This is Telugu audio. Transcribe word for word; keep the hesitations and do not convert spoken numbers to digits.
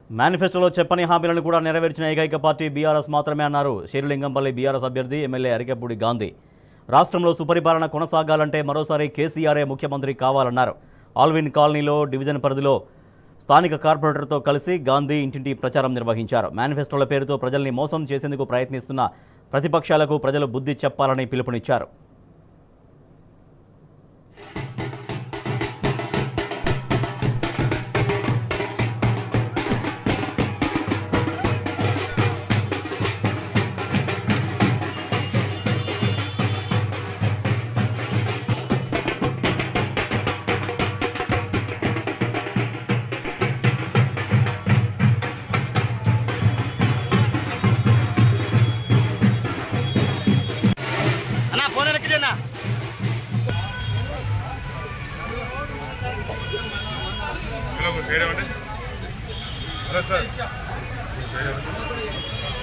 మేనిఫెస్టోలో చెప్పని హామీలను కూడా నెరవేర్చిన ఏకైక పార్టీ బీఆర్ఎస్ మాత్రమే అన్నారు శేరిలింగంపల్లి బీఆర్ఎస్ అభ్యర్థి ఎమ్మెల్యే అరికపూడి గాంధీ. రాష్ట్రంలో సుపరిపాలన కొనసాగాలంటే మరోసారి కేసీఆరే ముఖ్యమంత్రి కావాలన్నారు. ఆల్విన్ కాలనీలో డివిజన్ పరిధిలో స్థానిక కార్పొరేటర్తో కలిసి గాంధీ ఇంటింటి ప్రచారం నిర్వహించారు. మేనిఫెస్టోల పేరుతో ప్రజల్ని మోసం చేసేందుకు ప్రయత్నిస్తున్న ప్రతిపక్షాలకు ప్రజలు బుద్ధి చెప్పాలని పిలుపునిచ్చారు. Hello sir